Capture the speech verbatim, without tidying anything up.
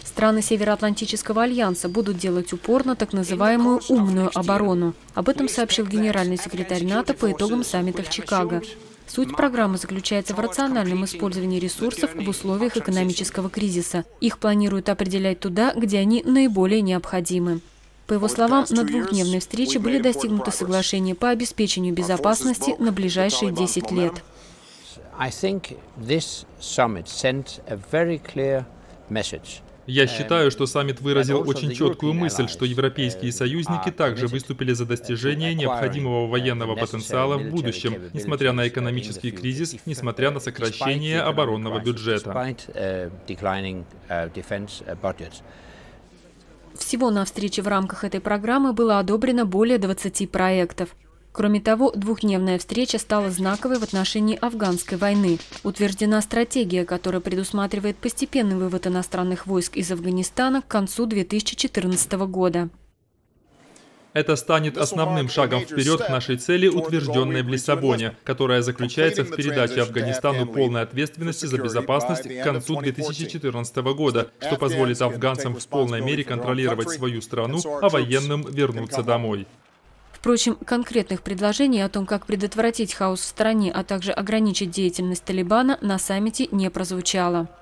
Страны Североатлантического альянса будут делать упор на так называемую «умную оборону». Об этом сообщил генеральный секретарь НАТО по итогам саммита в Чикаго. Суть программы заключается в рациональном использовании ресурсов в условиях экономического кризиса. Их планируют определять туда, где они наиболее необходимы. По его словам, на двухдневной встрече были достигнуты соглашения по обеспечению безопасности на ближайшие десять лет. Я считаю, что саммит выразил очень четкую мысль, что европейские союзники также выступили за достижение необходимого военного потенциала в будущем, несмотря на экономический кризис, несмотря на сокращение оборонного бюджета. Всего на встрече в рамках этой программы было одобрено более двадцати проектов. Кроме того, двухдневная встреча стала знаковой в отношении афганской войны. Утверждена стратегия, которая предусматривает постепенный вывод иностранных войск из Афганистана к концу две тысячи четырнадцатого года. Это станет основным шагом вперед к нашей цели, утвержденной в Лиссабоне, которая заключается в передаче Афганистану полной ответственности за безопасность к концу две тысячи четырнадцатого года, что позволит афганцам в полной мере контролировать свою страну, а военным вернуться домой. Впрочем, конкретных предложений о том, как предотвратить хаос в стране, а также ограничить деятельность Талибана, на саммите не прозвучало.